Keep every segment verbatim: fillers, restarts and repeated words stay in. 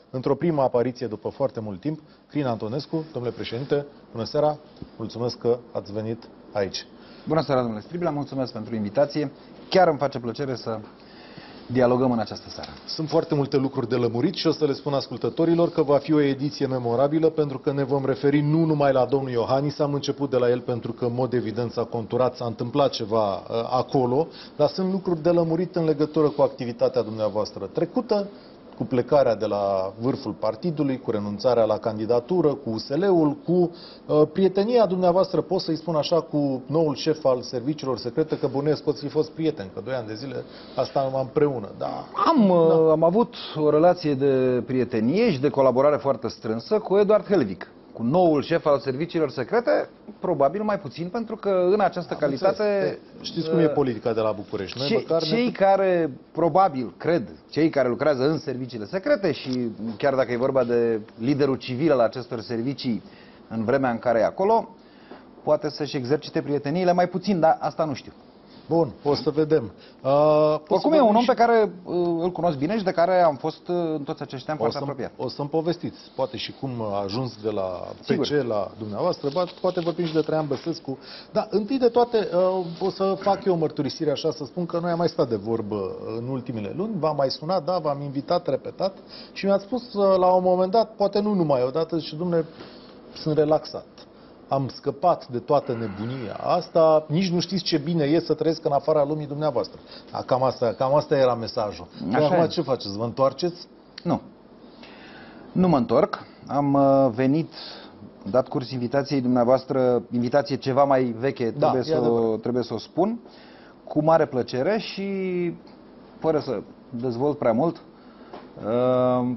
într-o primă apariție după foarte mult timp, Crin Antonescu. Domnule președinte, bună seara, mulțumesc că ați venit aici. Bună seara, domnule Striblea, mulțumesc pentru invitație. Chiar îmi face plăcere să dialogăm în această seară. Sunt foarte multe lucruri de lămurit și o să le spun ascultătorilor că va fi o ediție memorabilă pentru că ne vom referi nu numai la domnul Iohannis, am început de la el pentru că în mod evident s-a conturat, s-a întâmplat ceva uh, acolo, dar sunt lucruri de lămurit în legătură cu activitatea dumneavoastră trecută, cu plecarea de la vârful partidului, cu renunțarea la candidatură, cu U S L-ul, cu uh, prietenia dumneavoastră, pot să-i spun așa, cu noul șef al serviciilor secrete, că bănuiesc că ați fi fost prieteni, că doi ani de zile asta am împreună. Da. Am, da. Uh, am avut o relație de prietenie și de colaborare foarte strânsă cu Eduard Helvig, cu noul șef al serviciilor secrete, probabil mai puțin, pentru că în această am calitate... Înțeles. Știți cum e politica de la București. Noi ce, măcar cei ne... care, probabil, cred, cei care lucrează în serviciile secrete și chiar dacă e vorba de liderul civil al acestor servicii în vremea în care e acolo, poate să-și exercite prieteniile mai puțin, dar asta nu știu. Bun, o să vedem. Uh, Oricum e un om pe care uh, îl cunosc bine și de care am fost uh, în toți acești ani foarte apropiat. O să-mi povestiți, poate și cum a ajuns de la P C la dumneavoastră, poate vorbim și de Traian Băsescu. Dar întâi de toate uh, o să fac eu o mărturisire așa, să spun că noi am mai stat de vorbă în ultimele luni, v-am mai sunat, da, v-am invitat repetat și mi-ați spus uh, la un moment dat, poate nu numai odată, și dom'le, sunt relaxat. Am scăpat de toată nebunia asta, nici nu știți ce bine e să trăiesc în afara lumii dumneavoastră. A, cam, asta, cam asta era mesajul. Acum ce faceți? Vă întoarceți? Nu. Nu mă întorc. Am uh, venit, dat curs invitației dumneavoastră, invitație ceva mai veche, da, trebuie, să o, trebuie să o spun, cu mare plăcere și, fără să dezvolt prea mult, uh,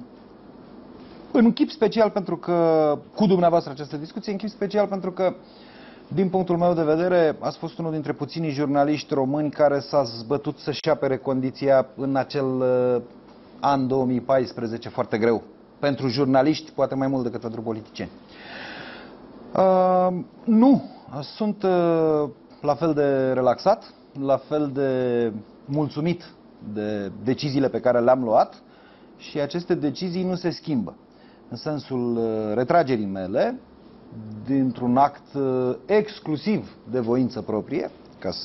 în chip special pentru că, cu dumneavoastră această discuție, în chip special pentru că, din punctul meu de vedere, ați fost unul dintre puținii jurnaliști români care s-a zbătut să-și apere condiția în acel uh, an două mii paisprezece foarte greu. Pentru jurnaliști, poate mai mult decât pentru politicieni. Uh, nu, sunt uh, la fel de relaxat, la fel de mulțumit de deciziile pe care le-am luat și aceste decizii nu se schimbă. În sensul retragerii mele, dintr-un act exclusiv de voință proprie, ca să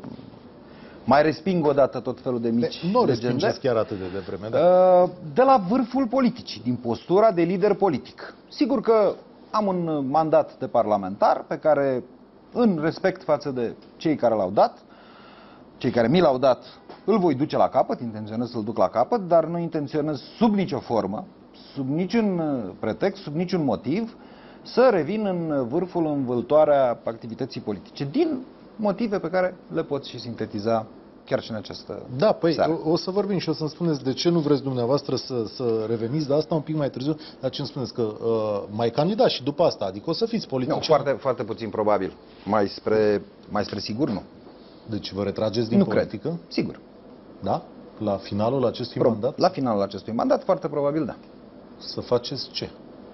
mai resping odată tot felul de mici de, nu respingeți chiar atât de devreme, da? De la vârful politicii, din postura de lider politic. Sigur că am un mandat de parlamentar pe care, în respect față de cei care l-au dat, cei care mi l-au dat, îl voi duce la capăt, intenționez să-l duc la capăt, dar nu intenționez sub nicio formă, sub niciun pretext, sub niciun motiv, să revin în vârful, în vâltoarea activității politice, din motive pe care le pot și sintetiza chiar și în această Da, păi seară. O, o să vorbim și o să-mi spuneți de ce nu vreți dumneavoastră să, să reveniți, dar asta un pic mai târziu, dar ce îmi spuneți, că uh, mai candidați și după asta, adică o să fiți politician? Nu, foarte, foarte puțin probabil, mai spre, mai spre sigur nu. Deci vă retrageți din nu politică? Cred. Sigur. Da? La finalul acestui Pro mandat? La finalul acestui mandat, foarte probabil da. Să faceți ce?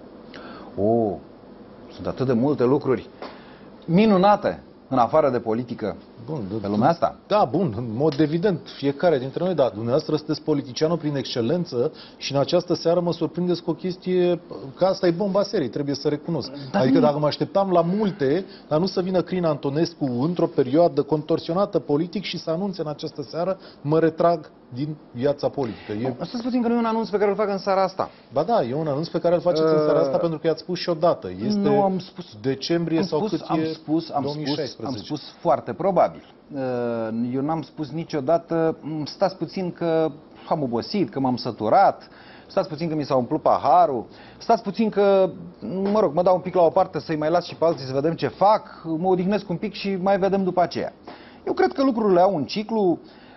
O, sunt atât de multe lucruri minunate în afară de politică bun, pe lumea asta. Da, bun, în mod evident, fiecare dintre noi, da, dumneavoastră sunteți politicianul prin excelență și în această seară mă surprindeți cu o chestie, că asta e bomba serii, trebuie să recunosc. Dar adică dacă mă așteptam la multe, dar nu să vină Crin Antonescu într-o perioadă contorsionată politic și să anunțe în această seară, mă retrag din viața politică. E... Stați puțin că nu e un anunț pe care îl fac în seara asta. Ba da, e un anunț pe care îl faceți uh... în seara asta pentru că i-ați spus și o dată. Este nu am spus. decembrie am sau spus, cât am e spus, am două mii șaisprezece. Spus, am spus foarte probabil. Eu n-am spus niciodată, stați puțin că am obosit, că m-am săturat, stați puțin că mi s-a umplut paharul, stați puțin că, mă rog, mă dau un pic la o parte să-i mai las și pe alții să vedem ce fac, mă odihnesc un pic și mai vedem după aceea. Eu cred că lucrurile au un ciclu.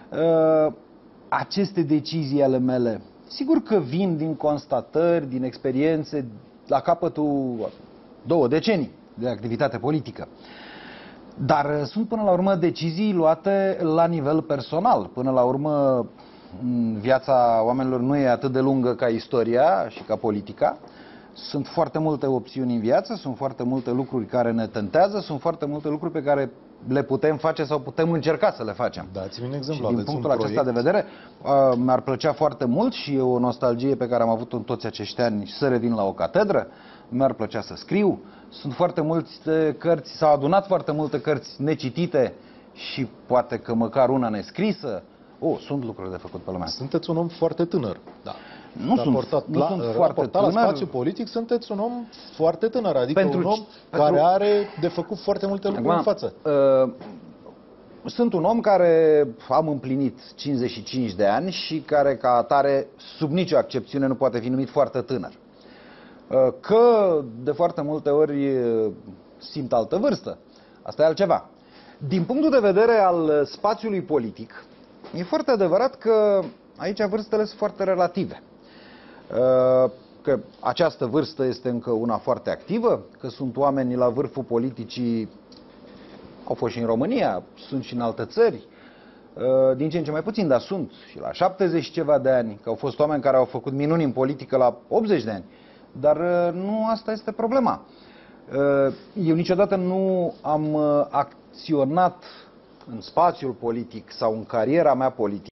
Aceste decizii ale mele, sigur că vin din constatări, din experiențe, la capătul două decenii de activitate politică. Dar sunt până la urmă decizii luate la nivel personal. Până la urmă viața oamenilor nu e atât de lungă ca istoria și ca politica. Sunt foarte multe opțiuni în viață, sunt foarte multe lucruri care ne tentează, sunt foarte multe lucruri pe care le putem face sau putem încerca să le facem. Dați-mi un exemplu. Și din Aveți punctul un acesta de proiect? vedere, uh, mi-ar plăcea foarte mult și e o nostalgie pe care am avut în toți acești ani să revin la o catedră. Mi-ar plăcea să scriu. Sunt foarte multe cărți, s-au adunat foarte multe cărți necitite și poate că măcar una nescrisă. Oh, sunt lucruri de făcut pe lumea asta. Sunteți un om foarte tânăr. Da. Nu sunt, Raportat nu la, sunt foarte raportat la tânăr. spațiu politic, sunteți un om foarte tânăr, adică Pentru un om ce- pentru- care are de făcut foarte multe lucruri Acum, în față. uh, Sunt un om care am împlinit cincizeci și cinci de ani și care ca atare, sub nicio accepțiune, nu poate fi numit foarte tânăr. Uh, Că de foarte multe ori uh, simt altă vârstă, asta e altceva. Din punctul de vedere al spațiului politic, e foarte adevărat că aici vârstele sunt foarte relative. Uh, Că această vârstă este încă una foarte activă, că sunt oameni la vârful politicii, au fost și în România, sunt și în alte țări, din ce în ce mai puțin, dar sunt și la șaptezeci și ceva de ani, că au fost oameni care au făcut minuni în politică la optzeci de ani. Dar nu asta este problema. Eu niciodată nu am acționat în spațiul politic sau în cariera mea politică